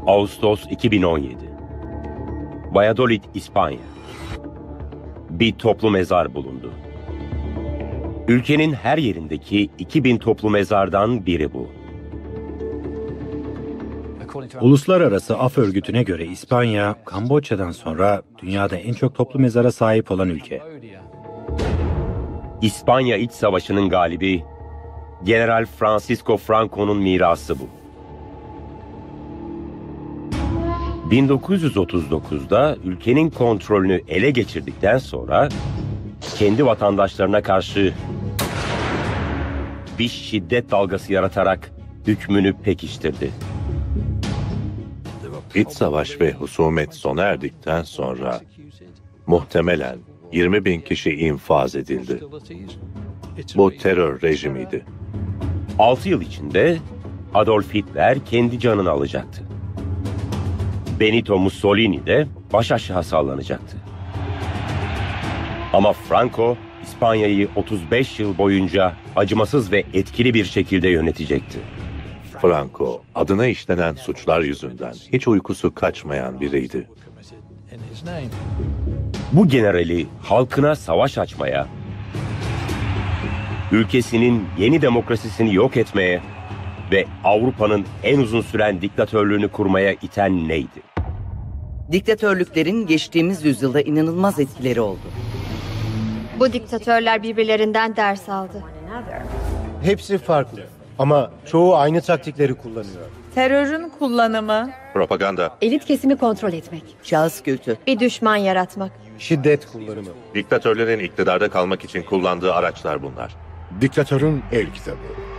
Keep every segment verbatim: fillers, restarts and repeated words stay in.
Ağustos iki bin on yedi. Valladolid, İspanya. Bir toplu mezar bulundu. Ülkenin her yerindeki iki bin toplu mezardan biri bu. Uluslararası Af Örgütü'ne göre İspanya, Kamboçya'dan sonra dünyada en çok toplu mezara sahip olan ülke. İspanya İç Savaşı'nın galibi General Francisco Franco'nun mirası bu. bin dokuz yüz otuz dokuzda ülkenin kontrolünü ele geçirdikten sonra kendi vatandaşlarına karşı bir şiddet dalgası yaratarak hükmünü pekiştirdi. İç savaş ve husumet sona erdikten sonra muhtemelen yirmi bin kişi infaz edildi. Bu terör rejimiydi. altı yıl içinde Adolf Hitler kendi canını alacaktı. Benito Mussolini de baş aşağı sallanacaktı. Ama Franco, İspanya'yı otuz beş yıl boyunca acımasız ve etkili bir şekilde yönetecekti. Franco, adına işlenen suçlar yüzünden hiç uykusu kaçmayan biriydi. Bu generali halkına savaş açmaya, ülkesinin yeni demokrasisini yok etmeye ve Avrupa'nın en uzun süren diktatörlüğünü kurmaya iten neydi? Diktatörlüklerin geçtiğimiz yüzyılda inanılmaz etkileri oldu. Bu diktatörler birbirlerinden ders aldı. Hepsi farklı ama çoğu aynı taktikleri kullanıyor. Terörün kullanımı, Propaganda, Elit kesimi kontrol etmek. Şahıs kültü, Bir düşman yaratmak. Şiddet kullanımı. diktatörlerin iktidarda kalmak için kullandığı araçlar bunlar. Diktatörün el kitabı.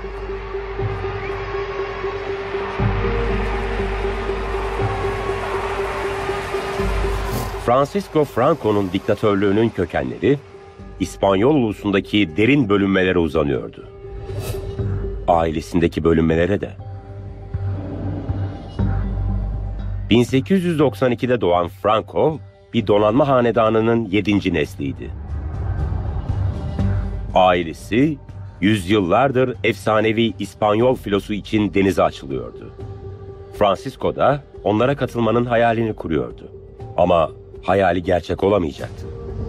Francisco Franco'nun diktatörlüğünün kökenleri İspanyol ulusundaki derin bölünmelere uzanıyordu. Ailesindeki bölünmelere de. bin sekiz yüz doksan ikide doğan Franco, bir donanma hanedanının yedinci nesliydi. Ailesi, yüzyıllardır efsanevi İspanyol filosu için denize açılıyordu. Francisco da onlara katılmanın hayalini kuruyordu. Ama hayali gerçek olamayacaktı.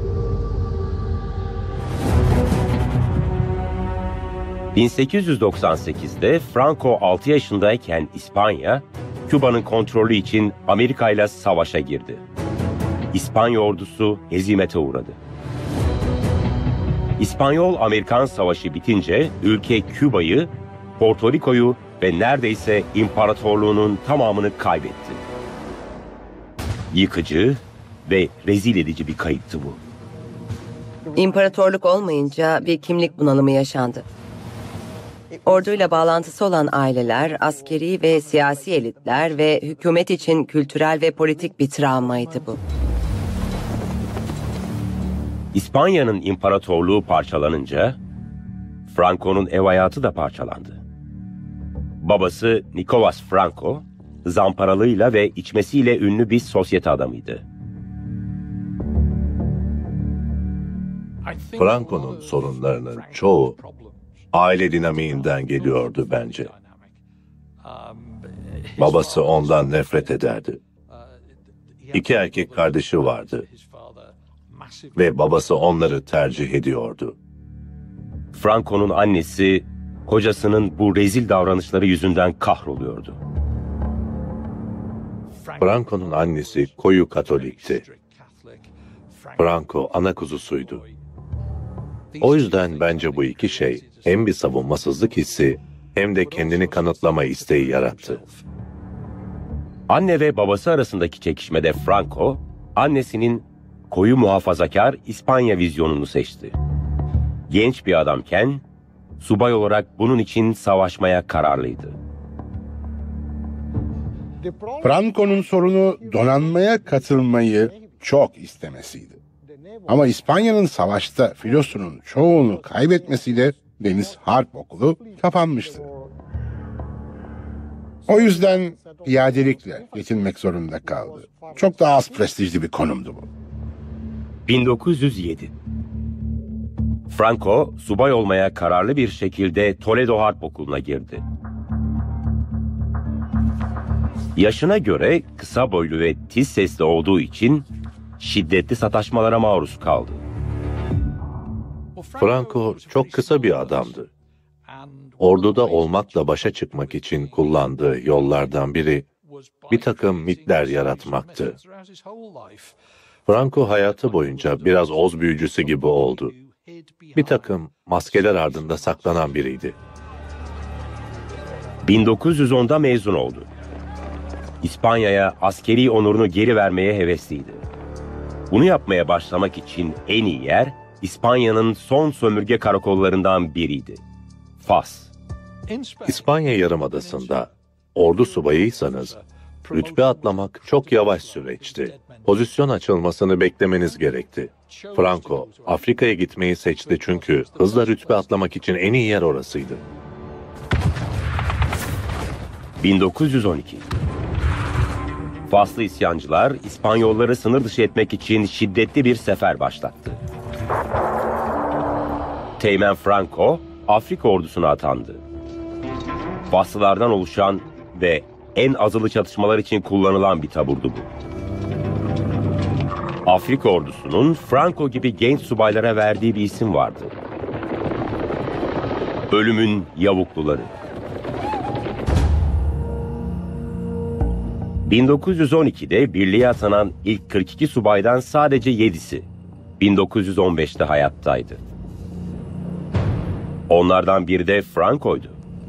bin sekiz yüz doksan sekizde Franco altı yaşındayken İspanya, Küba'nın kontrolü için Amerika ile savaşa girdi. İspanya ordusu hezimete uğradı. İspanyol-Amerikan Savaşı bitince ülke Küba'yı, Porto Rico'yu ve neredeyse imparatorluğunun tamamını kaybetti. Yıkıcı ve rezil edici bir kayıptı bu. İmparatorluk olmayınca bir kimlik bunalımı yaşandı. Orduyla bağlantısı olan aileler, askeri ve siyasi elitler ve hükümet için kültürel ve politik bir travmaydı bu. İspanya'nın imparatorluğu parçalanınca Franco'nun ev hayatı da parçalandı. Babası Nicolas Franco, zamparalığıyla ve içmesiyle ünlü bir sosyete adamıydı. Franco'nun sorunlarının çoğu aile dinamiğinden geliyordu bence. Babası ondan nefret ederdi. İki erkek kardeşi vardı ve babası onları tercih ediyordu. Franco'nun annesi, kocasının bu rezil davranışları yüzünden kahroluyordu. Franco'nun annesi koyu Katolikti. Franco ana kuzusuydu. O yüzden bence bu iki şey hem bir savunmasızlık hissi hem de kendini kanıtlama isteği yarattı. Anne ve babası arasındaki çekişmede Franco, annesinin koyu muhafazakar İspanya vizyonunu seçti. Genç bir adamken, subay olarak bunun için savaşmaya kararlıydı. Franco'nun sorunu donanmaya katılmayı çok istemesiydi. Ama İspanya'nın savaşta filosunun çoğunu kaybetmesiyle Deniz Harp Okulu kapanmıştı. O yüzden piyadelikle yetinmek zorunda kaldı. Çok daha az prestijli bir konumdu bu. bin dokuz yüz yedi. Franco, subay olmaya kararlı bir şekilde Toledo Harp Okulu'na girdi. Yaşına göre kısa boylu ve tiz sesli olduğu için şiddetli sataşmalara maruz kaldı. Franco çok kısa bir adamdı. Orduda olmakla başa çıkmak için kullandığı yollardan biri bir takım mitler yaratmaktı. Franco hayatı boyunca biraz oz büyücüsü gibi oldu. Bir takım maskeler ardında saklanan biriydi. bin dokuz yüz onda mezun oldu. İspanya'ya askeri onurunu geri vermeye hevesliydi. Bunu yapmaya başlamak için en iyi yer İspanya'nın son sömürge karakollarından biriydi. Fas. İspanya Yarımadası'nda ordu subayıysanız rütbe atlamak çok yavaş süreçti. Pozisyon açılmasını beklemeniz gerekti. Franco Afrika'ya gitmeyi seçti çünkü hızla rütbe atlamak için en iyi yer orasıydı. bin dokuz yüz on iki. Faslı isyancılar İspanyolları sınır dışı etmek için şiddetli bir sefer başlattı. Teğmen Franco Afrika ordusuna atandı. Faslılardan oluşan ve en azılı çatışmalar için kullanılan bir taburdu bu. Afrika ordusunun Franco gibi genç subaylara verdiği bir isim vardı. Ölümün yavukluları. bin dokuz yüz on ikide birliğe atanan ilk kırk iki subaydan sadece yedisi bin dokuz yüz on beşte hayattaydı. Onlardan biri de Franco'ydu.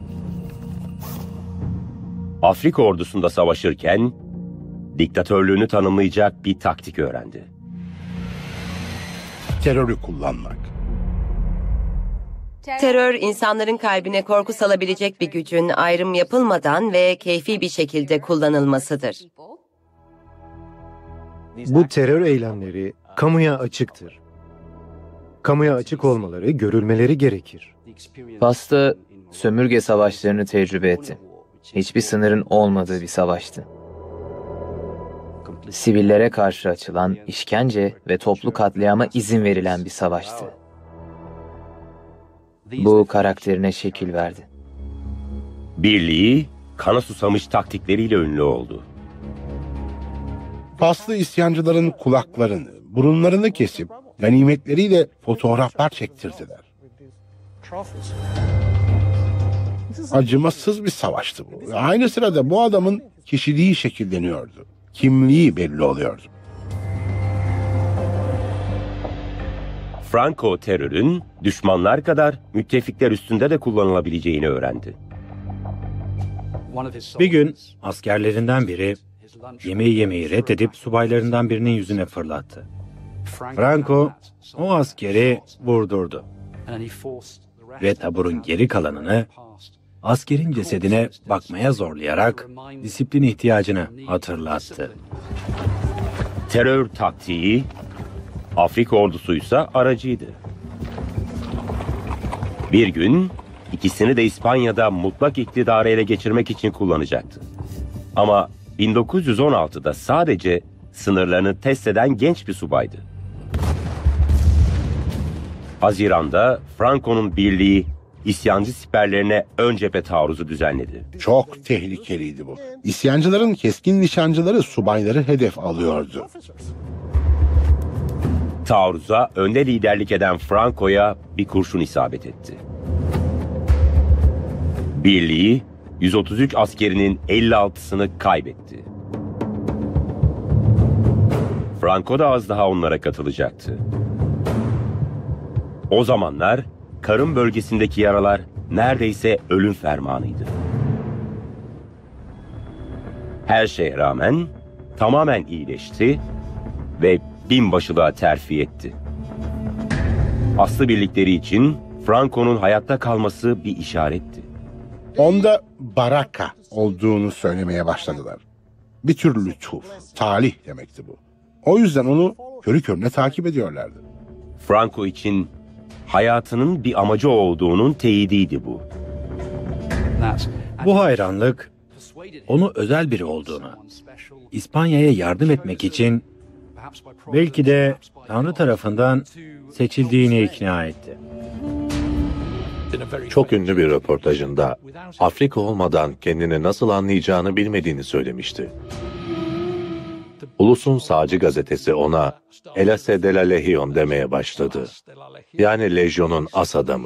Afrika ordusunda savaşırken diktatörlüğünü tanımlayacak bir taktik öğrendi. Terörü kullanmak. Terör, insanların kalbine korku salabilecek bir gücün ayrım yapılmadan ve keyfi bir şekilde kullanılmasıdır. Bu terör eylemleri kamuya açıktır. Kamuya açık olmaları, görülmeleri gerekir. Fas'ta sömürge savaşlarını tecrübe etti. Hiçbir sınırın olmadığı bir savaştı. Sivillere karşı açılan işkence ve toplu katliama izin verilen bir savaştı. Bu karakterine şekil verdi. Birliği kana susamış taktikleriyle ünlü oldu. Faslı isyancıların kulaklarını, burunlarını kesip ganimetleriyle fotoğraflar çektirdiler. Acımasız bir savaştı bu. Aynı sırada bu adamın kişiliği şekilleniyordu. Kimliği belli oluyordu. Franco terörün düşmanlar kadar müttefikler üstünde de kullanılabileceğini öğrendi. Bir gün askerlerinden biri yemeği yemeyi reddedip subaylarından birinin yüzüne fırlattı. Franco o askeri vurdurdu ve taburun geri kalanını askerin cesedine bakmaya zorlayarak disiplin ihtiyacını hatırlattı. Terör taktiği, Afrika ordusuysa aracıydı. Bir gün ikisini de İspanya'da mutlak iktidarı ele geçirmek için kullanacaktı. Ama bin dokuz yüz on altıda sadece sınırlarını test eden genç bir subaydı. Haziran'da Franco'nun birliği isyancı siperlerine ön cephe taarruzu düzenledi. Çok tehlikeliydi bu. İsyancıların keskin nişancıları subayları hedef alıyordu. Taarruza önde liderlik eden Franco'ya bir kurşun isabet etti. Birliği yüz otuz üç askerinin elli altısını kaybetti. Franco da az daha onlara katılacaktı. O zamanlar karın bölgesindeki yaralar neredeyse ölüm fermanıydı. Her şeye rağmen tamamen iyileşti ve binbaşılığa terfi etti. Aslı birlikleri için Franco'nun hayatta kalması bir işaretti. Onda baraka olduğunu söylemeye başladılar. Bir tür lütuf, talih demekti bu. O yüzden onu körü körüne takip ediyorlardı. Franco için hayatının bir amacı olduğunun teyidiydi bu. Bu hayranlık onu özel biri olduğunu, İspanya'ya yardım etmek için belki de Tanrı tarafından seçildiğini ikna etti. Çok ünlü bir röportajında Afrika olmadan kendini nasıl anlayacağını bilmediğini söylemişti. Ulusun sağcı gazetesi ona Elase de la Legion demeye başladı. Yani Lejyon'un as adamı.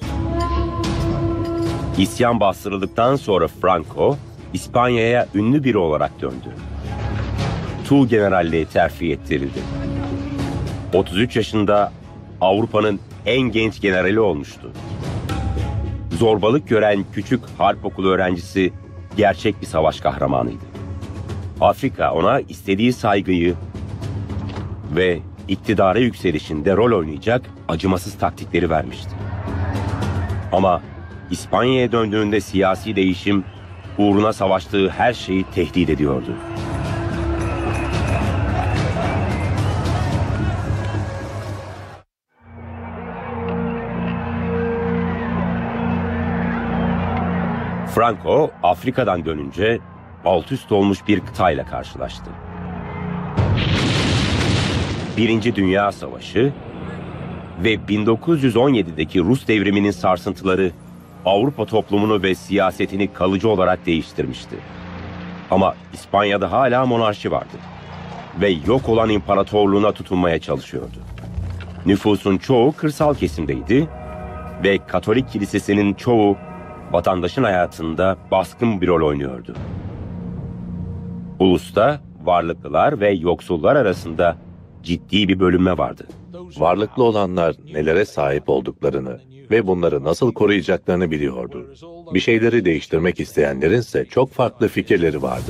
İsyan bastırıldıktan sonra Franco, İspanya'ya ünlü biri olarak döndü. Tuğgeneralliğe terfi ettirildi. otuz üç yaşında Avrupa'nın en genç generali olmuştu. Zorbalık gören küçük harp okulu öğrencisi gerçek bir savaş kahramanıydı. Afrika ona istediği saygıyı ve iktidara yükselişinde rol oynayacak acımasız taktikleri vermişti. Ama İspanya'ya döndüğünde siyasi değişim uğruna savaştığı her şeyi tehdit ediyordu. Franco, Afrika'dan dönünce alt üst olmuş bir kıtayla karşılaştı. Birinci Dünya Savaşı ve bin dokuz yüz on yedideki Rus devriminin sarsıntıları Avrupa toplumunu ve siyasetini kalıcı olarak değiştirmişti. Ama İspanya'da hala monarşi vardı ve yok olan imparatorluğuna tutunmaya çalışıyordu. Nüfusun çoğu kırsal kesimdeydi ve Katolik kilisesinin çoğu vatandaşın hayatında baskın bir rol oynuyordu. Ulusta varlıklılar ve yoksullar arasında ciddi bir bölünme vardı. Varlıklı olanlar nelere sahip olduklarını ve bunları nasıl koruyacaklarını biliyordu. Bir şeyleri değiştirmek isteyenlerin ise çok farklı fikirleri vardı.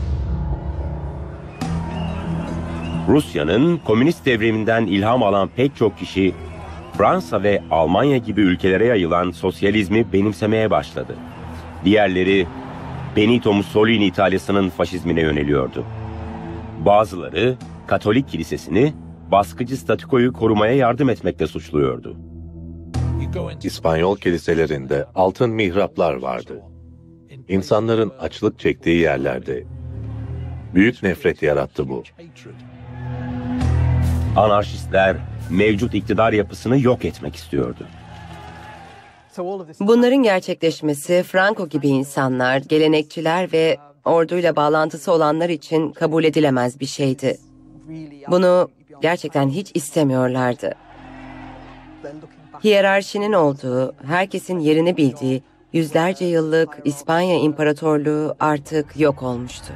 Rusya'nın komünist devriminden ilham alan pek çok kişi Fransa ve Almanya gibi ülkelere yayılan sosyalizmi benimsemeye başladı. Diğerleri Benito Mussolini İtalya'sının faşizmine yöneliyordu. Bazıları Katolik kilisesini baskıcı statükoyu korumaya yardım etmekle suçluyordu. İspanyol kiliselerinde altın mihraplar vardı. İnsanların açlık çektiği yerlerde büyük nefret yarattı bu. Anarşistler mevcut iktidar yapısını yok etmek istiyordu. Bunların gerçekleşmesi Franco gibi insanlar, gelenekçiler ve orduyla bağlantısı olanlar için kabul edilemez bir şeydi. Bunu gerçekten hiç istemiyorlardı. Hiyerarşinin olduğu, herkesin yerini bildiği yüzlerce yıllık İspanya İmparatorluğu artık yok olmuştu.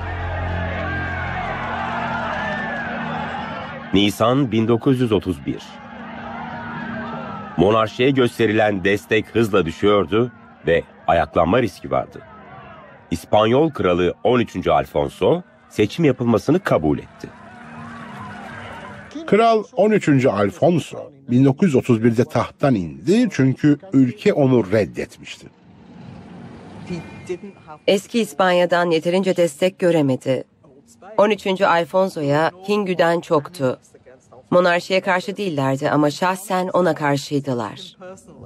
Nisan bin dokuz yüz otuz bir. Monarşiye gösterilen destek hızla düşüyordu ve ayaklanma riski vardı. İspanyol kralı on üçüncü Alfonso seçim yapılmasını kabul etti. Kral on üçüncü Alfonso bin dokuz yüz otuz birde tahttan indi çünkü ülke onu reddetmişti. Eski İspanya'dan yeterince destek göremedi. on üçüncü Alfonso'ya kin güden çoktu. Monarşiye karşı değillerdi ama şahsen ona karşıydılar.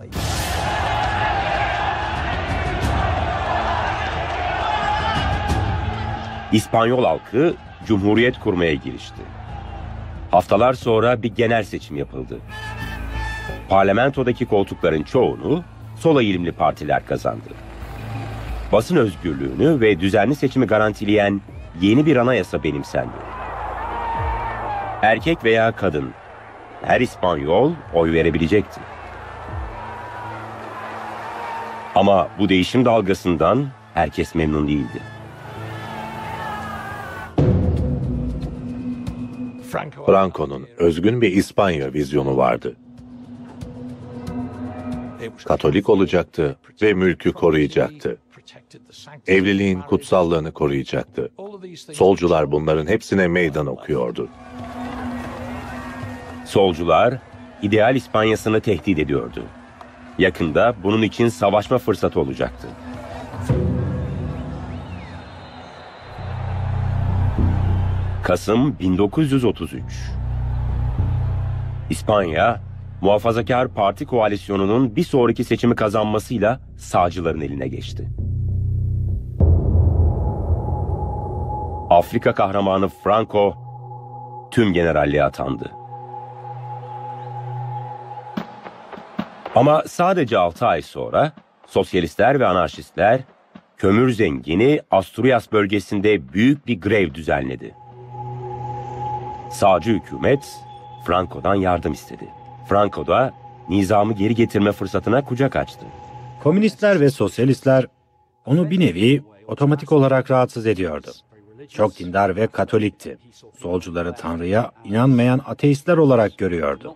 İspanyol halkı cumhuriyet kurmaya girişti. Haftalar sonra bir genel seçim yapıldı. Parlamentodaki koltukların çoğunu sol eğilimli partiler kazandı. Basın özgürlüğünü ve düzenli seçimi garantileyen yeni bir anayasa benimsendi. Erkek veya kadın, her İspanyol oy verebilecekti. Ama bu değişim dalgasından herkes memnun değildi. Franco'nun özgün bir İspanya vizyonu vardı. Katolik olacaktı ve mülkü koruyacaktı. Evliliğin kutsallığını koruyacaktı. Solcular bunların hepsine meydan okuyordu. Solcular ideal İspanya'sını tehdit ediyordu. Yakında bunun için savaşma fırsatı olacaktı. Kasım bin dokuz yüz otuz üç. İspanya, Muhafazakar Parti Koalisyonu'nun bir sonraki seçimi kazanmasıyla sağcıların eline geçti. Afrika kahramanı Franco tüm generalliğe atandı. Ama sadece altı ay sonra sosyalistler ve anarşistler kömür zengini Asturias bölgesinde büyük bir grev düzenledi. Sağcı hükümet Franco'dan yardım istedi. Franco da nizamı geri getirme fırsatına kucak açtı. Komünistler ve sosyalistler onu bir nevi otomatik olarak rahatsız ediyordu. Çok dindar ve katolikti. Solcuları Tanrı'ya inanmayan ateistler olarak görüyordu.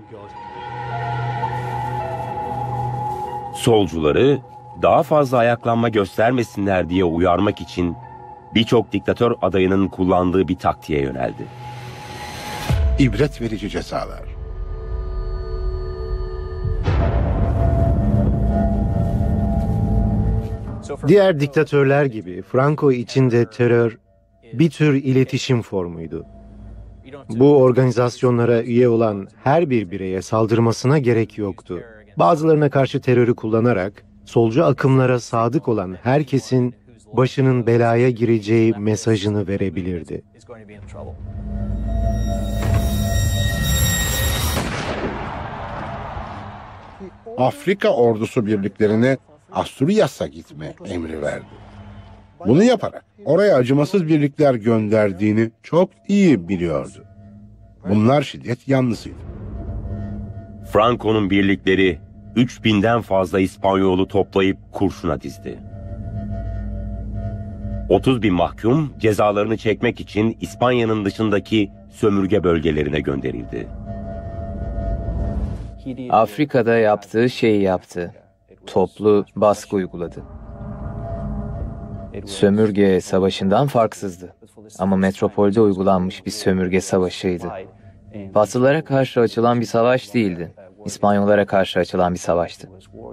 Solcuları daha fazla ayaklanma göstermesinler diye uyarmak için birçok diktatör adayının kullandığı bir taktiğe yöneldi. İbret verici cezalar. Diğer diktatörler gibi Franco için de terör bir tür iletişim formuydu. Bu organizasyonlara üye olan her bir bireye saldırmasına gerek yoktu. Bazılarına karşı terörü kullanarak solcu akımlara sadık olan herkesin başının belaya gireceği mesajını verebilirdi. Afrika ordusu birliklerine Asturias'a gitme emri verdi. Bunu yaparak oraya acımasız birlikler gönderdiğini çok iyi biliyordu. Bunlar şiddet yanlısıydı. Franco'nun birlikleri üç binden fazla İspanyolu toplayıp kurşuna dizdi. otuz bin mahkum cezalarını çekmek için İspanya'nın dışındaki sömürge bölgelerine gönderildi. Afrika'da yaptığı şeyi yaptı. Toplu baskı uyguladı. Sömürge savaşından farksızdı. Ama metropolde uygulanmış bir sömürge savaşıydı. Batılılara karşı açılan bir savaş değildi. İspanyollara karşı açılan bir savaştı.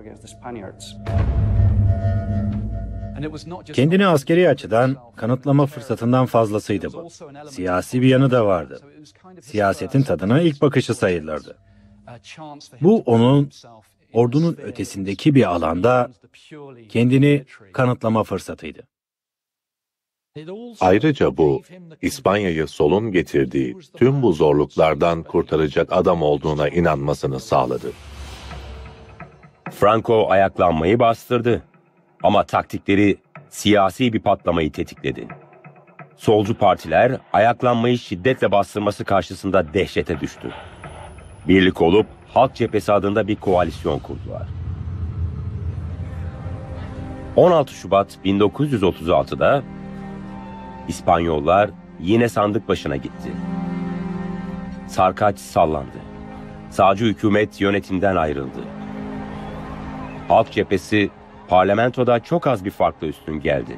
Kendini askeri açıdan kanıtlama fırsatından fazlasıydı bu. Siyasi bir yanı da vardı. Siyasetin tadına ilk bakışı sayılırdı. Bu onun ordunun ötesindeki bir alanda kendini kanıtlama fırsatıydı. Ayrıca bu, İspanya'yı solun getirdiği tüm bu zorluklardan kurtaracak adam olduğuna inanmasını sağladı. Franco ayaklanmayı bastırdı. Ama taktikleri siyasi bir patlamayı tetikledi. Solcu partiler ayaklanmayı şiddetle bastırması karşısında dehşete düştü. Birlik olup Halk Cephesi adında bir koalisyon kurdular. on altı Şubat bin dokuz yüz otuz altıda İspanyollar yine sandık başına gitti. Sarkaç sallandı. Sağcı hükümet yönetimden ayrıldı. Halk Cephesi parlamentoda çok az bir farkla üstün geldi.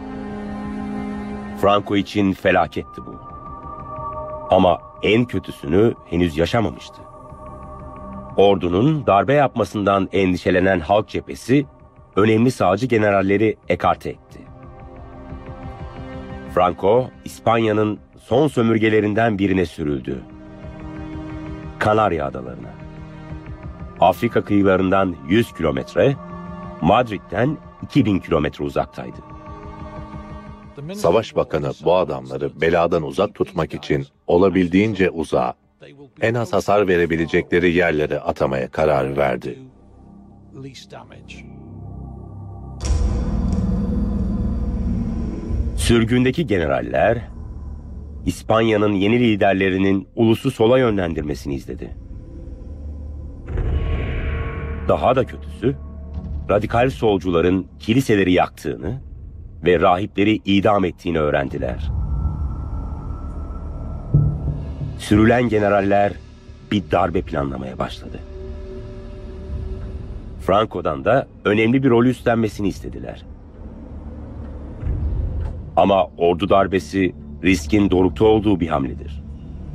Franco için felaketti bu. Ama en kötüsünü henüz yaşamamıştı. Ordunun darbe yapmasından endişelenen Halk Cephesi, önemli sağcı generalleri ekarte etti. Franco, İspanya'nın son sömürgelerinden birine sürüldü. Kanarya Adalarına. Afrika kıyılarından yüz kilometre, Madrid'den iki bin kilometre uzaktaydı. Savaş Bakanı bu adamları beladan uzak tutmak için olabildiğince uzağa, en az hasar verebilecekleri yerlere atamaya karar verdi. Sürgündeki generaller, İspanya'nın yeni liderlerinin ulusu sola yönlendirmesini izledi. Daha da kötüsü, radikal solcuların kiliseleri yaktığını ve rahipleri idam ettiğini öğrendiler. Sürülen generaller bir darbe planlamaya başladı. Franco'dan da önemli bir rol üstlenmesini istediler. Ama ordu darbesi riskin dorukta olduğu bir hamledir.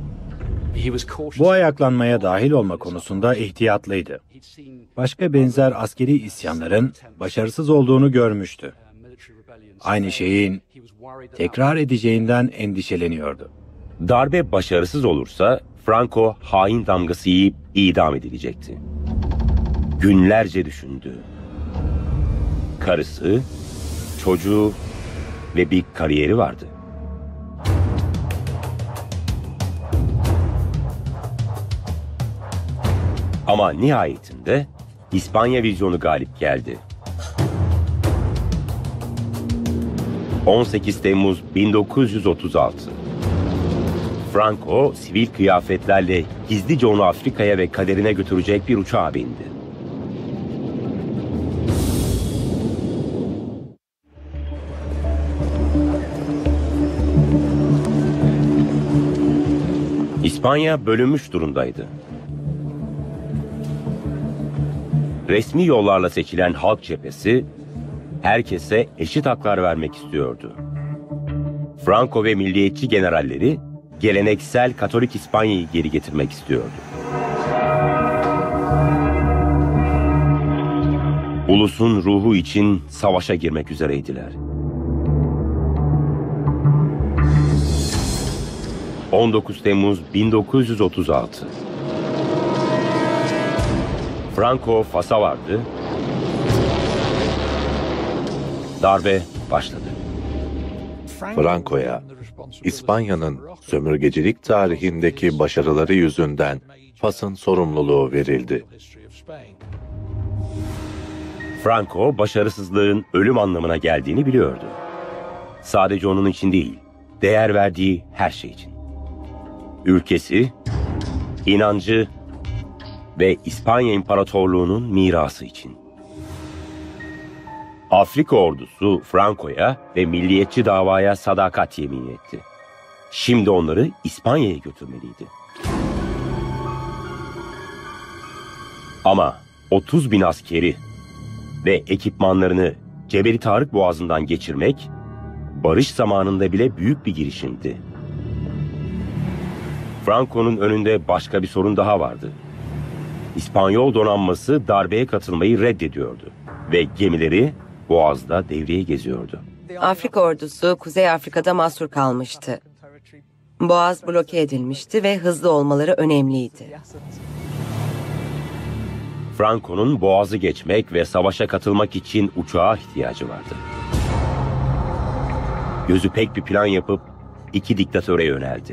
Bu ayaklanmaya dahil olma konusunda ihtiyatlıydı. Başka benzer askeri isyanların başarısız olduğunu görmüştü. Aynı şeyin tekrar edeceğinden endişeleniyordu. Darbe başarısız olursa Franco hain damgası yiyip idam edilecekti. Günlerce düşündü. Karısı, çocuğu ve bir kariyeri vardı. Ama nihayetinde İspanya vizyonu galip geldi. on sekiz Temmuz bin dokuz yüz otuz altı. Franco, sivil kıyafetlerle gizlice onu Afrika'ya ve kaderine götürecek bir uçağa bindi. İspanya bölünmüş durumdaydı. Resmi yollarla seçilen Halk Cephesi, herkese eşit haklar vermek istiyordu. Franco ve milliyetçi generalleri, geleneksel Katolik İspanya'yı geri getirmek istiyordu. Ulusun ruhu için savaşa girmek üzereydiler. on dokuz Temmuz bin dokuz yüz otuz altı. Franco Fas'a vardı. Darbe başladı. Franco'ya İspanya'nın sömürgecilik tarihindeki başarıları yüzünden Fas'ın sorumluluğu verildi. Franco, başarısızlığın ölüm anlamına geldiğini biliyordu. Sadece onun için değil, değer verdiği her şey için. Ülkesi, inancı ve İspanya İmparatorluğu'nun mirası için. Afrika ordusu Franco'ya ve milliyetçi davaya sadakat yemin etti. Şimdi onları İspanya'ya götürmeliydi. Ama otuz bin askeri ve ekipmanlarını Cebeli Tarık Boğazı'ndan geçirmek, barış zamanında bile büyük bir girişimdi. Franco'nun önünde başka bir sorun daha vardı. İspanyol donanması darbeye katılmayı reddediyordu ve gemileri Boğaz'da devreye geziyordu. Afrika ordusu Kuzey Afrika'da mahsur kalmıştı. Boğaz bloke edilmişti ve hızlı olmaları önemliydi. Franco'nun Boğaz'ı geçmek ve savaşa katılmak için uçağa ihtiyacı vardı. Gözü pek bir plan yapıp iki diktatöre yöneldi.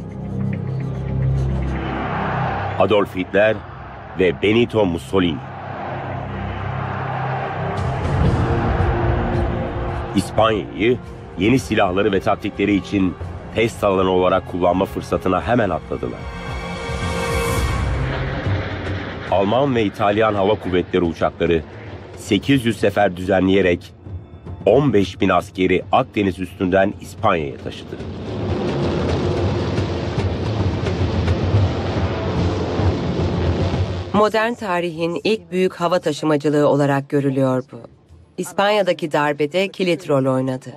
Adolf Hitler ve Benito Mussolini. İspanya'yı yeni silahları ve taktikleri için test alanı olarak kullanma fırsatına hemen atladılar. Alman ve İtalyan hava kuvvetleri uçakları sekiz yüz sefer düzenleyerek on beş bin askeri Akdeniz üstünden İspanya'ya taşıdı. Modern tarihin ilk büyük hava taşımacılığı olarak görülüyor bu. İspanya'daki darbede kilit rol oynadı.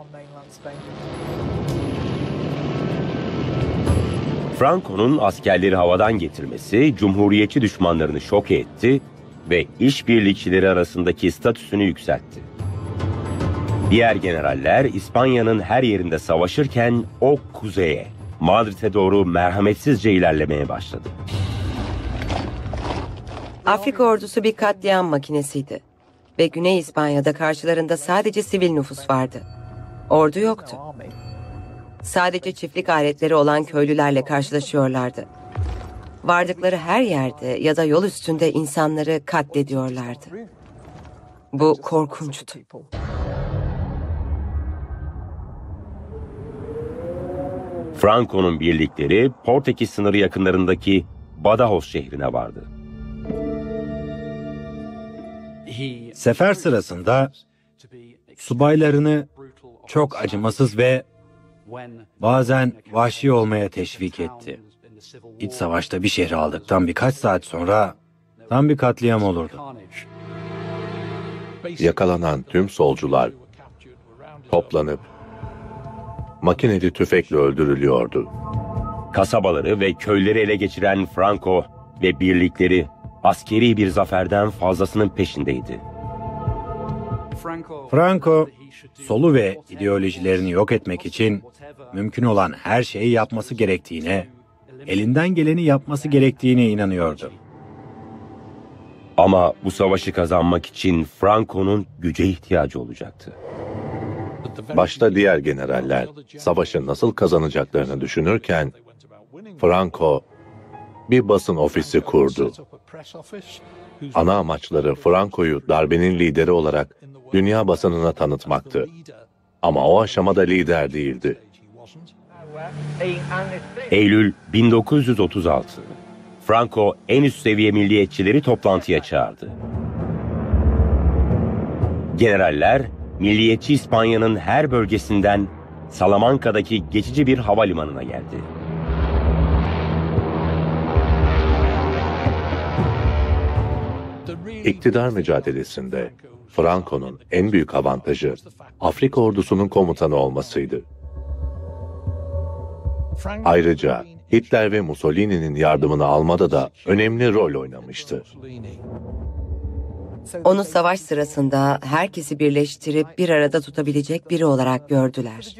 Franco'nun askerleri havadan getirmesi cumhuriyetçi düşmanlarını şok etti ve işbirlikçileri arasındaki statüsünü yükseltti. Diğer generaller İspanya'nın her yerinde savaşırken o kuzeye, Madrid'e doğru merhametsizce ilerlemeye başladı. Afrika ordusu bir katliam makinesiydi ve Güney İspanya'da karşılarında sadece sivil nüfus vardı. Ordu yoktu. Sadece çiftlik aletleri olan köylülerle karşılaşıyorlardı. Vardıkları her yerde ya da yol üstünde insanları katlediyorlardı. Bu korkunçtu. Franco'nun birlikleri Portekiz sınırı yakınlarındaki Badajoz şehrine vardı. Sefer sırasında subaylarını çok acımasız ve bazen vahşi olmaya teşvik etti. İç savaşta bir şehri aldıktan birkaç saat sonra tam bir katliam olurdu. Yakalanan tüm solcular toplanıp makineli tüfekle öldürülüyordu. Kasabaları ve köyleri ele geçiren Franco ve birlikleri askeri bir zaferden fazlasının peşindeydi. Franco, solu ve ideolojilerini yok etmek için mümkün olan her şeyi yapması gerektiğine, elinden geleni yapması gerektiğine inanıyordu. Ama bu savaşı kazanmak için Franco'nun güce ihtiyacı olacaktı. Başta diğer generaller savaşı nasıl kazanacaklarını düşünürken Franco bir basın ofisi kurdu. Ana amaçları Franco'yu darbenin lideri olarak dünya basınına tanıtmaktı. Ama o aşamada lider değildi. Eylül bin dokuz yüz otuz altı. Franco en üst seviye milliyetçileri toplantıya çağırdı. Generaller, milliyetçi İspanya'nın her bölgesinden Salamanca'daki geçici bir havalimanına geldi. İktidar mücadelesinde Franco'nun en büyük avantajı Afrika ordusunun komutanı olmasıydı. Ayrıca Hitler ve Mussolini'nin yardımını almada da önemli rol oynamıştı. Onu savaş sırasında herkesi birleştirip bir arada tutabilecek biri olarak gördüler.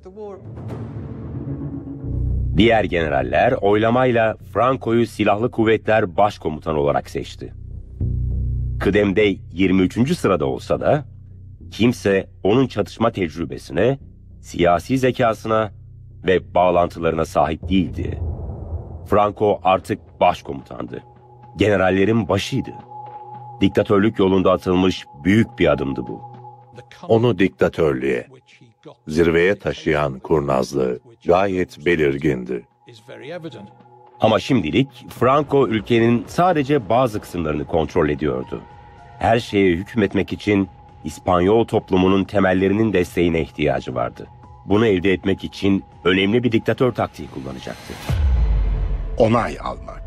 Diğer generaller oylamayla Franco'yu Silahlı Kuvvetler Başkomutanı olarak seçti. Kıdemde yirmi üçüncü sırada olsa da kimse onun çatışma tecrübesine, siyasi zekasına ve bağlantılarına sahip değildi. Franco artık başkomutandı. Generallerin başıydı. Diktatörlük yolunda atılmış büyük bir adımdı bu. Onu diktatörlüğe, zirveye taşıyan kurnazlığı gayet belirgindi. Ama şimdilik Franco ülkenin sadece bazı kısımlarını kontrol ediyordu. Her şeye hükmetmek için İspanyol toplumunun temellerinin desteğine ihtiyacı vardı. Bunu elde etmek için önemli bir diktatör taktiği kullanacaktı. Onay almak.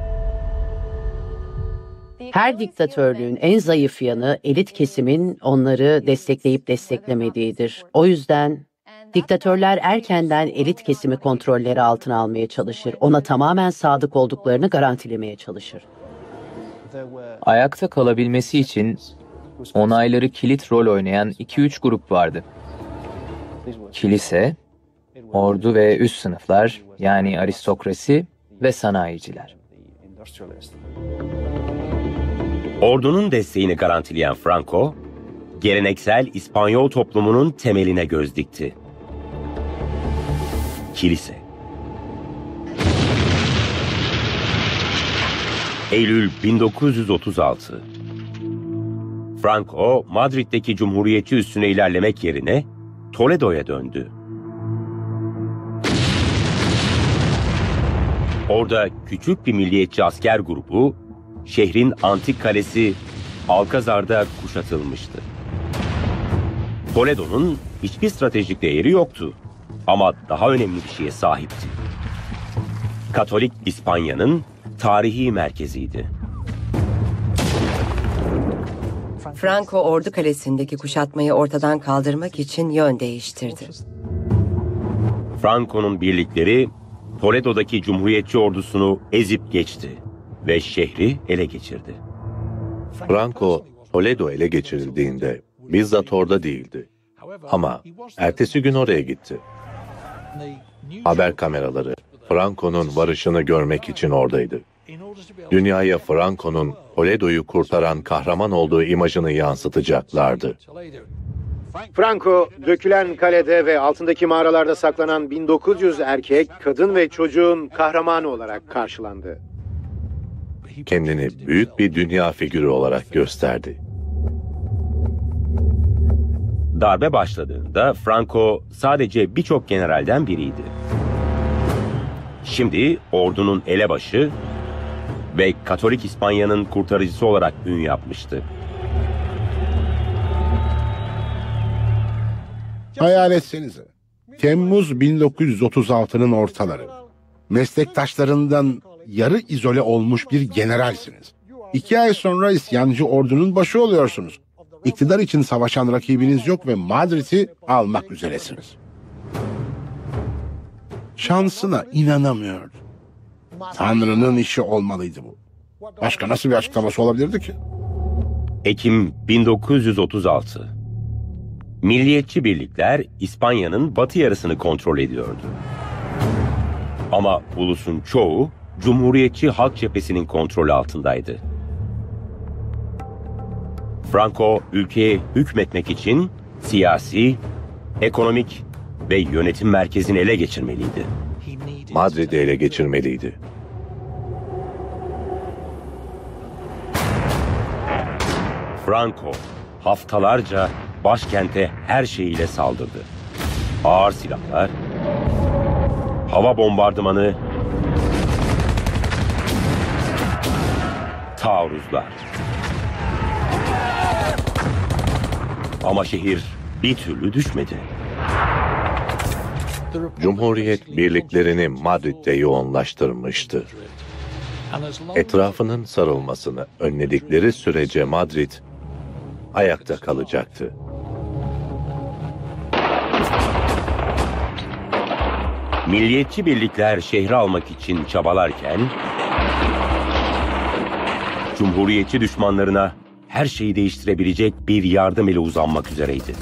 Her diktatörlüğün en zayıf yanı elit kesimin onları destekleyip desteklemediğidir. O yüzden diktatörler erkenden elit kesimi kontrolleri altına almaya çalışır. Ona tamamen sadık olduklarını garantilemeye çalışır. Ayakta kalabilmesi için onayları kilit rol oynayan iki üç grup vardı. Kilise, ordu ve üst sınıflar, yani aristokrasi ve sanayiciler. Ordunun desteğini garantileyen Franco, geleneksel İspanyol toplumunun temeline göz dikti. Kilise. Eylül bin dokuz yüz otuz altı. Franco, Madrid'deki Cumhuriyetçi üssüne ilerlemek yerine Toledo'ya döndü. Orada küçük bir milliyetçi asker grubu, şehrin antik kalesi Alcazar'da kuşatılmıştı. Toledo'nun hiçbir stratejik değeri yoktu ama daha önemli bir şeye sahipti. Katolik İspanya'nın tarihi merkeziydi. Franco ordu kalesindeki kuşatmayı ortadan kaldırmak için yön değiştirdi. Franco'nun birlikleri Toledo'daki Cumhuriyetçi ordusunu ezip geçti ve şehri ele geçirdi. Franco, Toledo ele geçirildiğinde bizzat orada değildi. Ama ertesi gün oraya gitti. Haber kameraları Franco'nun varışını görmek için oradaydı. Dünyaya Franco'nun Toledo'yu kurtaran kahraman olduğu imajını yansıtacaklardı. Franco, dökülen kalede ve altındaki mağaralarda saklanan bin dokuz yüz erkek, kadın ve çocuğun kahramanı olarak karşılandı. Kendini büyük bir dünya figürü olarak gösterdi. Darbe başladığında Franco sadece birçok generalden biriydi. Şimdi ordunun elebaşı ve Katolik İspanya'nın kurtarıcısı olarak ün yapmıştı. Hayal etsenize. Temmuz bin dokuz yüz otuz altının ortaları. Meslektaşlarından yarı izole olmuş bir generalsiniz. İki ay sonra isyancı ordunun başı oluyorsunuz. İktidar için savaşan rakibiniz yok ve Madrid'i almak üzeresiniz. Şansına inanamıyordu. Tanrı'nın işi olmalıydı bu. Başka nasıl bir açıklaması olabilirdi ki? Ekim bin dokuz yüz otuz altı. Milliyetçi birlikler İspanya'nın batı yarısını kontrol ediyordu. Ama ulusun çoğu Cumhuriyetçi Halk Cephesi'nin kontrolü altındaydı. Franco ülkeye hükmetmek için siyasi, ekonomik ve yönetim merkezini ele geçirmeliydi. Madrid'i ele geçirmeliydi. Franco haftalarca başkente her şeyiyle saldırdı. Ağır silahlar, hava bombardımanı, taarruzlar. Ama şehir bir türlü düşmedi. Cumhuriyet birliklerini Madrid'de yoğunlaştırmıştı. Etrafının sarılmasını önledikleri sürece Madrid ayakta kalacaktı. Milliyetçi birlikler şehri almak için çabalarken, Cumhuriyetçi düşmanlarına her şeyi değiştirebilecek bir yardım eli uzanmak üzereydi.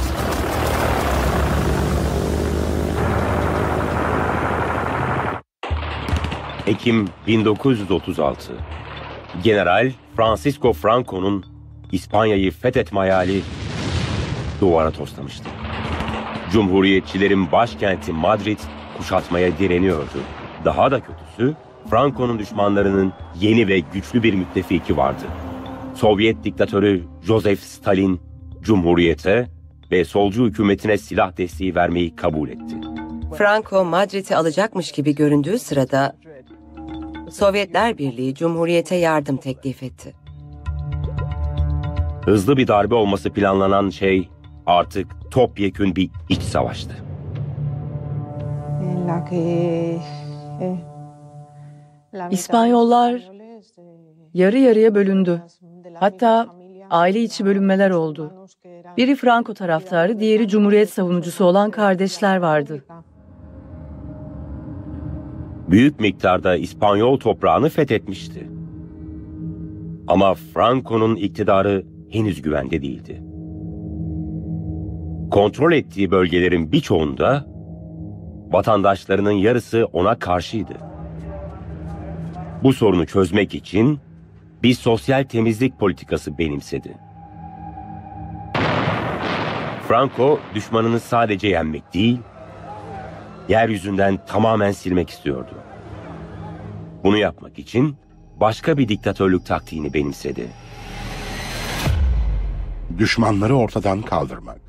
Ekim bin dokuz yüz otuz altı. General Francisco Franco'nun İspanya'yı fethetme hayali duvara toslamıştı. Cumhuriyetçilerin başkenti Madrid kuşatmaya direniyordu. Daha da kötüsü, Franco'nun düşmanlarının yeni ve güçlü bir müttefiki vardı. Sovyet diktatörü Joseph Stalin, Cumhuriyete ve solcu hükümetine silah desteği vermeyi kabul etti. Franco Madrid'i alacakmış gibi göründüğü sırada Sovyetler Birliği Cumhuriyete yardım teklif etti. Hızlı bir darbe olması planlanan şey artık topyekün bir iç savaştı. İspanyollar yarı yarıya bölündü. Hatta aile içi bölünmeler oldu. Biri Franco taraftarı, diğeri Cumhuriyet savunucusu olan kardeşler vardı. Büyük miktarda İspanyol toprağını fethetmişti. Ama Franco'nun iktidarı henüz güvende değildi. Kontrol ettiği bölgelerin birçoğunda vatandaşlarının yarısı ona karşıydı. Bu sorunu çözmek için bir sosyal temizlik politikası benimsedi. Franco düşmanını sadece yenmek değil, yeryüzünden tamamen silmek istiyordu. Bunu yapmak için başka bir diktatörlük taktiğini benimsedi. Düşmanları ortadan kaldırmak.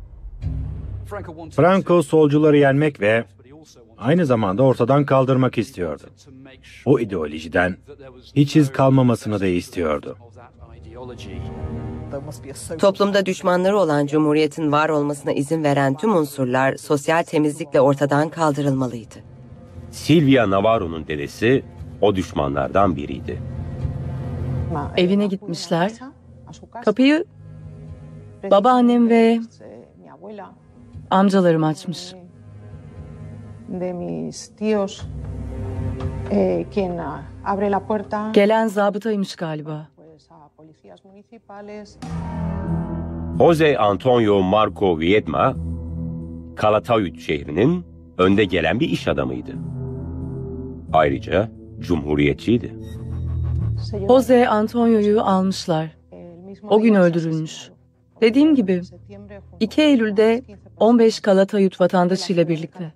Franco solcuları yenmek ve aynı zamanda ortadan kaldırmak istiyordu. O ideolojiden hiç iz kalmamasını da istiyordu. Toplumda düşmanları olan Cumhuriyet'in var olmasına izin veren tüm unsurlar sosyal temizlikle ortadan kaldırılmalıydı. Silvia Navarro'nun dedesi o düşmanlardan biriydi. Evine gitmişler. Kapıyı babaannem ve amcalarım açmış. Gelen zabıtaymış galiba. Jose Antonio Marco Viedma, Calatayud şehrinin önde gelen bir iş adamıydı. Ayrıca Cumhuriyetçiydi. Jose Antonio'yu almışlar. O gün öldürülmüş. Dediğim gibi iki Eylül'de on beş Calatayud vatandaşıyla birlikte.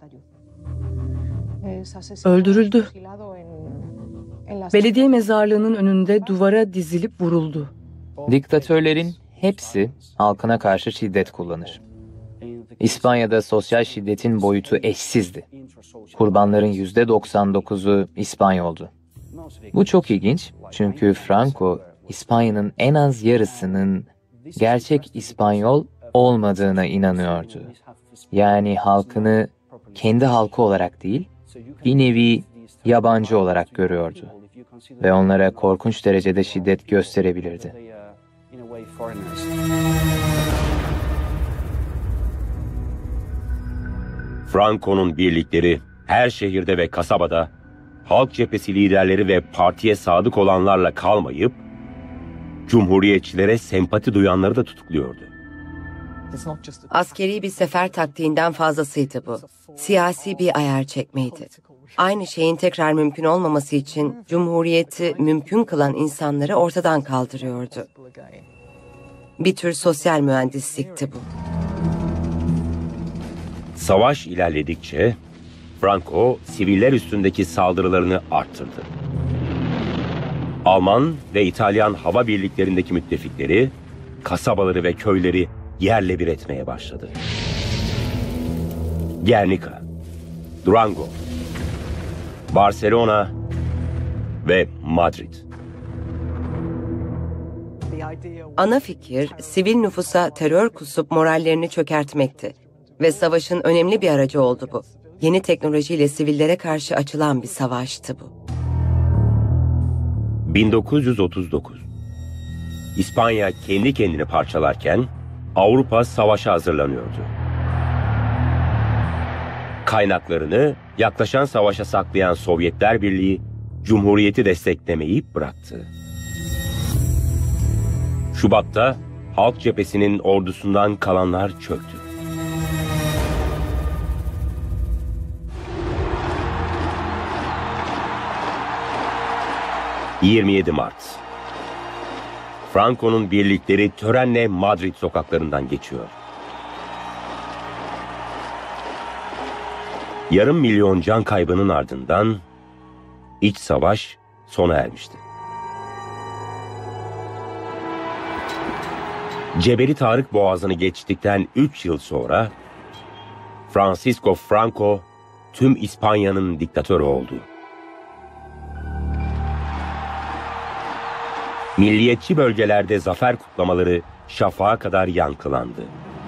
Öldürüldü. Belediye mezarlığının önünde duvara dizilip vuruldu. Diktatörlerin hepsi halkına karşı şiddet kullanır. İspanya'da sosyal şiddetin boyutu eşsizdi. Kurbanların yüzde doksan dokuzu İspanyoldu. Bu çok ilginç çünkü Franco, İspanya'nın en az yarısının gerçek İspanyol olmadığına inanıyordu. Yani halkını kendi halkı olarak değil, bir nevi yabancı olarak görüyordu. Ve onlara korkunç derecede şiddet gösterebilirdi. Franco'nun birlikleri her şehirde ve kasabada halk cephesi liderleri ve partiye sadık olanlarla kalmayıp Cumhuriyetçilere sempati duyanları da tutukluyordu. Askeri bir sefer taktiğinden fazlasıydı bu. Siyasi bir ayar çekmeydi. Aynı şeyin tekrar mümkün olmaması için Cumhuriyeti mümkün kılan insanları ortadan kaldırıyordu. Bir tür sosyal mühendislikti bu. Savaş ilerledikçe Franco siviller üstündeki saldırılarını arttırdı. Alman ve İtalyan hava birliklerindeki müttefikleri kasabaları ve köyleri yerle bir etmeye başladı. Guernica, Durango, Barcelona ve Madrid. Ana fikir, sivil nüfusa terör kusup morallerini çökertmekti. Ve savaşın önemli bir aracı oldu bu. Yeni teknolojiyle sivillere karşı açılan bir savaştı bu. bin dokuz yüz otuz dokuz. İspanya kendi kendini parçalarken Avrupa savaşa hazırlanıyordu. Kaynaklarını yaklaşan savaşa saklayan Sovyetler Birliği, Cumhuriyeti desteklemeyi bıraktı. Şubat'ta Halk Cephesi'nin ordusundan kalanlar çöktü. yirmi yedi Mart. Franco'nun birlikleri törenle Madrid sokaklarından geçiyor. Yarım milyon can kaybının ardından iç savaş sona ermişti. Cebeli Tarık Boğazı'nı geçtikten üç yıl sonra Francisco Franco tüm İspanya'nın diktatörü oldu. Milliyetçi bölgelerde zafer kutlamaları şafağa kadar yankılandı.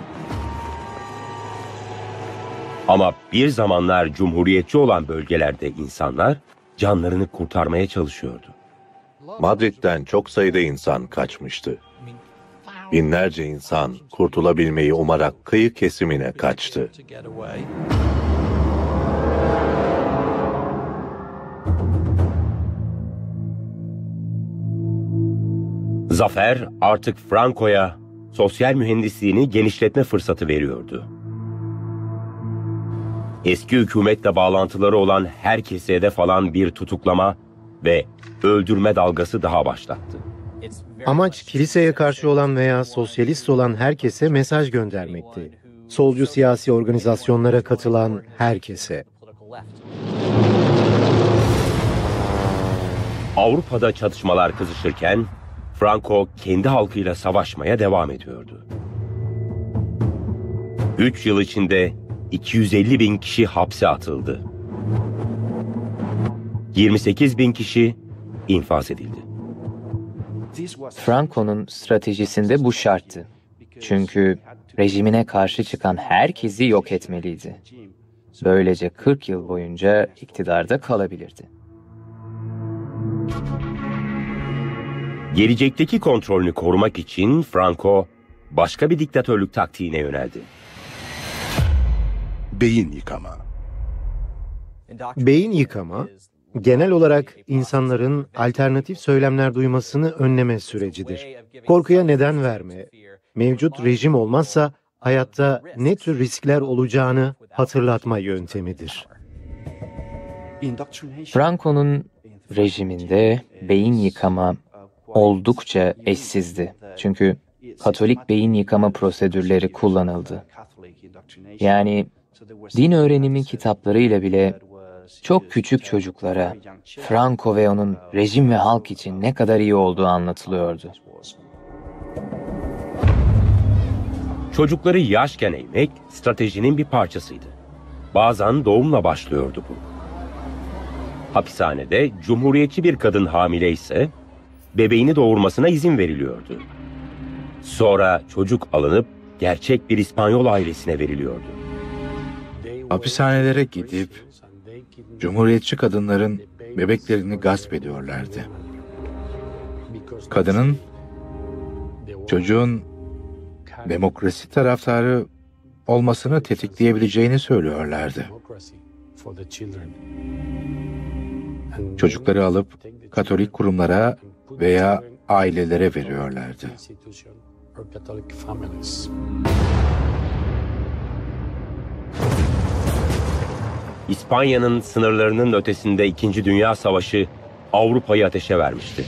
Ama bir zamanlar cumhuriyetçi olan bölgelerde insanlar canlarını kurtarmaya çalışıyordu. Madrid'den çok sayıda insan kaçmıştı. Binlerce insan kurtulabilmeyi umarak kıyı kesimine kaçtı. Zafer artık Franco'ya sosyal mühendisliğini genişletme fırsatı veriyordu. Eski hükümetle bağlantıları olan herkese hedef alan bir tutuklama ve öldürme dalgası daha başlattı. Amaç kiliseye karşı olan veya sosyalist olan herkese mesaj göndermekti. Solcu siyasi organizasyonlara katılan herkese. Avrupa'da çatışmalar kızışırken Franco kendi halkıyla savaşmaya devam ediyordu. Üç yıl içinde iki yüz elli bin kişi hapse atıldı. yirmi sekiz bin kişi infaz edildi. Franco'nun stratejisinde bu şarttı. Çünkü rejimine karşı çıkan herkesi yok etmeliydi. Böylece kırk yıl boyunca iktidarda kalabilirdi. Gelecekteki kontrolünü korumak için Franco başka bir diktatörlük taktiğine yöneldi. Beyin yıkama. Beyin yıkama, genel olarak insanların alternatif söylemler duymasını önleme sürecidir. Korkuya neden verme, mevcut rejim olmazsa hayatta ne tür riskler olacağını hatırlatma yöntemidir. Franco'nun rejiminde beyin yıkama oldukça eşsizdi. Çünkü Katolik beyin yıkama prosedürleri kullanıldı. Yani din öğrenimi kitaplarıyla bile çok küçük çocuklara Franco ve onun rejim ve halk için ne kadar iyi olduğu anlatılıyordu. Çocukları yaşken eğmek stratejinin bir parçasıydı. Bazen doğumla başlıyordu bu. Hapishanede cumhuriyetçi bir kadın hamile ise bebeğini doğurmasına izin veriliyordu. Sonra çocuk alınıp gerçek bir İspanyol ailesine veriliyordu. Hapishanelere gidip cumhuriyetçi kadınların bebeklerini gasp ediyorlardı. Kadının, çocuğun demokrasi taraftarı olmasını tetikleyebileceğini söylüyorlardı. Çocukları alıp Katolik kurumlara veya ailelere veriyorlardı. İspanya'nın sınırlarının ötesinde İkinci Dünya Savaşı Avrupa'yı ateşe vermişti.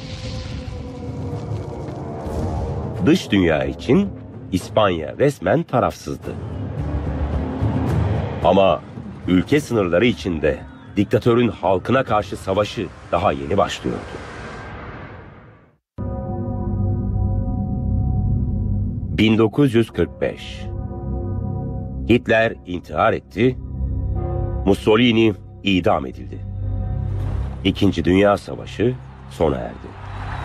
Dış dünya için İspanya resmen tarafsızdı. Ama ülke sınırları içinde diktatörün halkına karşı savaşı daha yeni başlıyordu. bin dokuz yüz kırk beş. Hitler intihar etti, Mussolini idam edildi. İkinci Dünya Savaşı sona erdi.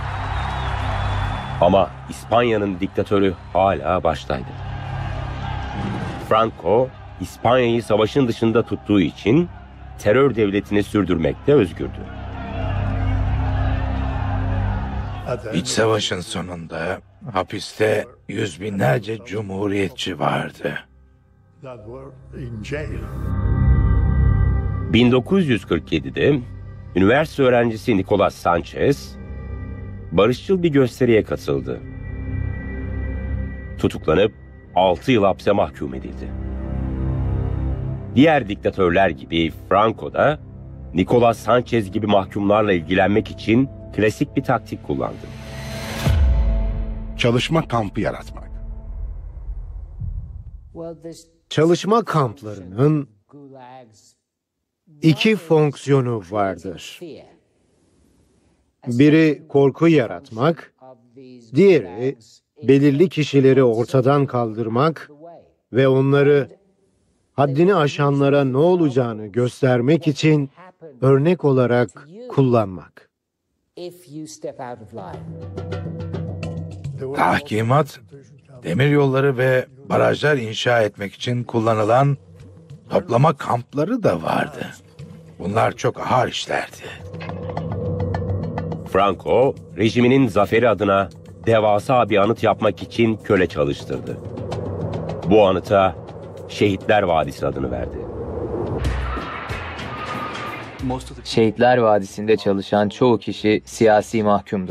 Ama İspanya'nın diktatörü hala baştaydı. Franco, İspanya'yı savaşın dışında tuttuğu için terör devletini sürdürmekte özgürdü. İç savaşın sonunda hapiste yüz binlerce cumhuriyetçi vardı. bin dokuz yüz kırk yedi'de üniversite öğrencisi Nicolas Sanchez barışçıl bir gösteriye katıldı. Tutuklanıp altı yıl hapse mahkum edildi. Diğer diktatörler gibi Franco da Nicolas Sanchez gibi mahkumlarla ilgilenmek için klasik bir taktik kullandı. Çalışma kampı yaratmak. Çalışma kamplarının iki fonksiyonu vardır. Biri korku yaratmak, diğeri belirli kişileri ortadan kaldırmak ve onları haddini aşanlara ne olacağını göstermek için örnek olarak kullanmak. Tahkimat, demiryolları ve barajlar inşa etmek için kullanılan toplama kampları da vardı. Bunlar çok ağır işlerdi. Franco, rejiminin zaferi adına devasa bir anıt yapmak için köle çalıştırdı. Bu anıta Şehitler Vadisi adını verdi. Şehitler Vadisi'nde çalışan çoğu kişi siyasi mahkumdu.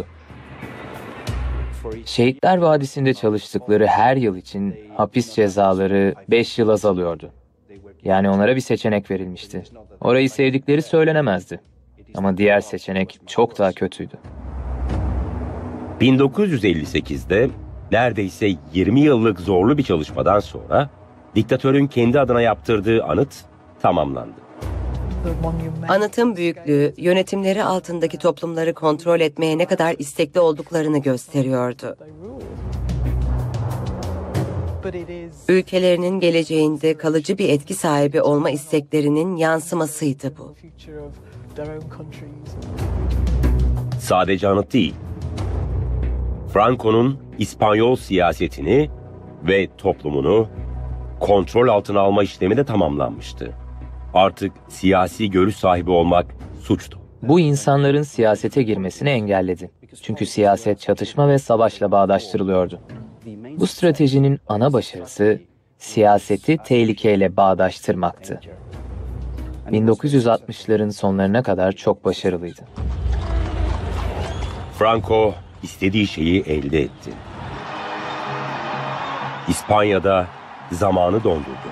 Şehitler Vadisi'nde çalıştıkları her yıl için hapis cezaları beş yıl azalıyordu. Yani onlara bir seçenek verilmişti. Orayı sevdikleri söylenemezdi. Ama diğer seçenek çok daha kötüydü. bin dokuz yüz elli sekiz'de neredeyse yirmi yıllık zorlu bir çalışmadan sonra diktatörün kendi adına yaptırdığı anıt tamamlandı. Anıtın büyüklüğü, yönetimleri altındaki toplumları kontrol etmeye ne kadar istekli olduklarını gösteriyordu. Ülkelerinin geleceğinde kalıcı bir etki sahibi olma isteklerinin yansımasıydı bu. Sadece anıt değil, Franco'nun İspanyol siyasetini ve toplumunu kontrol altına alma işlemi de tamamlanmıştı. Artık siyasi görüş sahibi olmak suçtu. Bu insanların siyasete girmesini engelledi. Çünkü siyaset çatışma ve savaşla bağdaştırılıyordu. Bu stratejinin ana başarısı siyaseti tehlikeyle bağdaştırmaktı. bin dokuz yüz altmışların sonlarına kadar çok başarılıydı. Franco istediği şeyi elde etti. İspanya'da zamanı dondurdu.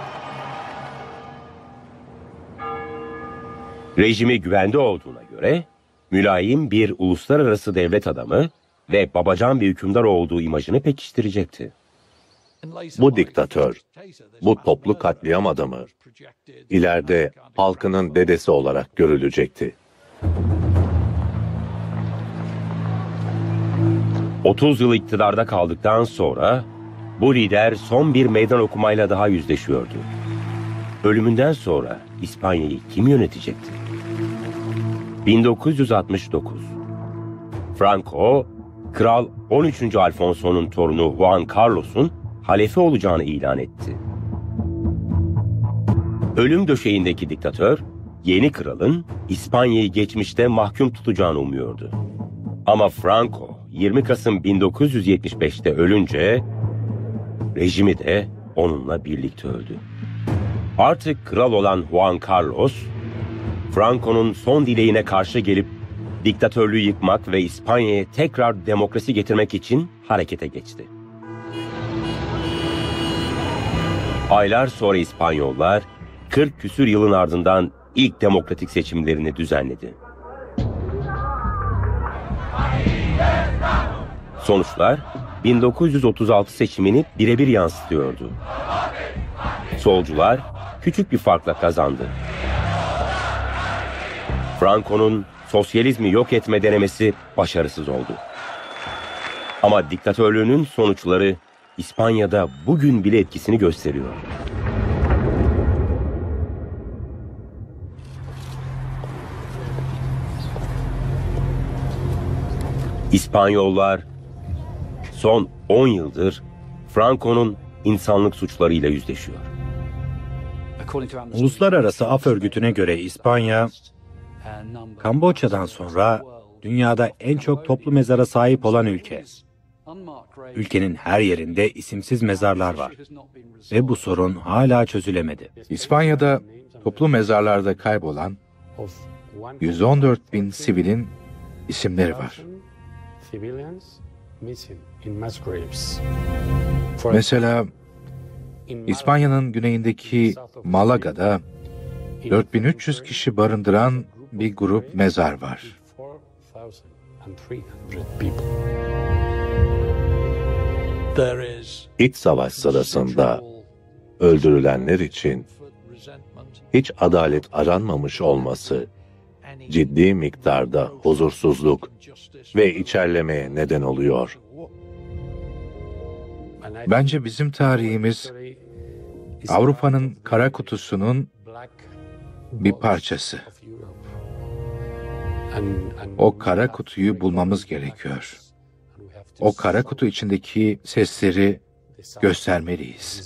Rejimi güvende olduğuna göre mülayim bir uluslararası devlet adamı ve babacan bir hükümdar olduğu imajını pekiştirecekti. Bu diktatör, bu toplu katliam adamı, ileride halkının dedesi olarak görülecekti. otuz yıl iktidarda kaldıktan sonra bu lider son bir meydan okumayla daha yüzleşiyordu. Ölümünden sonra İspanya'yı kim yönetecekti? bin dokuz yüz altmış dokuz. Franco, Kral on üçüncü Alfonso'nun torunu Juan Carlos'un halefe olacağını ilan etti. Ölüm döşeğindeki diktatör, yeni kralın İspanya'yı geçmişte mahkum tutacağını umuyordu. Ama Franco, yirmi Kasım bin dokuz yüz yetmiş beş'te ölünce, rejimi de onunla birlikte öldü. Artık kral olan Juan Carlos, Franco'nun son dileğine karşı gelip diktatörlüğü yıkmak ve İspanya'ya tekrar demokrasi getirmek için harekete geçti. Aylar sonra İspanyollar kırk küsür yılın ardından ilk demokratik seçimlerini düzenledi. Sonuçlar bin dokuz yüz otuz altı seçimini birebir yansıtıyordu. Solcular küçük bir farkla kazandı. Franco'nun sosyalizmi yok etme denemesi başarısız oldu. Ama diktatörlüğünün sonuçları İspanya'da bugün bile etkisini gösteriyor. İspanyollar son on yıldır Franco'nun insanlık suçlarıyla yüzleşiyor. Uluslararası Af Örgütü'ne göre İspanya, Kamboçya'dan sonra dünyada en çok toplu mezara sahip olan ülke. Ülkenin her yerinde isimsiz mezarlar var ve bu sorun hala çözülemedi. İspanya'da toplu mezarlarda kaybolan yüz on dört bin sivilin isimleri var. Mesela İspanya'nın güneyindeki Malaga'da dört bin üç yüz kişi barındıran bir grup mezar var. İç savaş sırasında öldürülenler için hiç adalet aranmamış olması, ciddi miktarda huzursuzluk ve içerlemeye neden oluyor. Bence bizim tarihimiz Avrupa'nın kara kutusunun bir parçası. O kara kutuyu bulmamız gerekiyor. O kara kutu içindeki sesleri göstermeliyiz.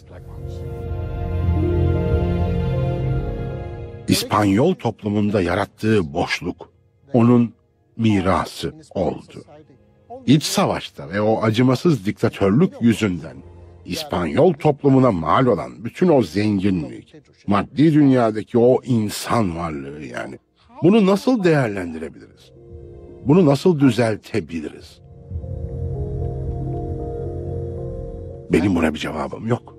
İspanyol toplumunda yarattığı boşluk onun mirası oldu. İç savaşta ve o acımasız diktatörlük yüzünden İspanyol toplumuna mal olan bütün o zenginlik, maddi dünyadaki o insan varlığı yani. Bunu nasıl değerlendirebiliriz? Bunu nasıl düzeltebiliriz? Benim buna bir cevabım yok.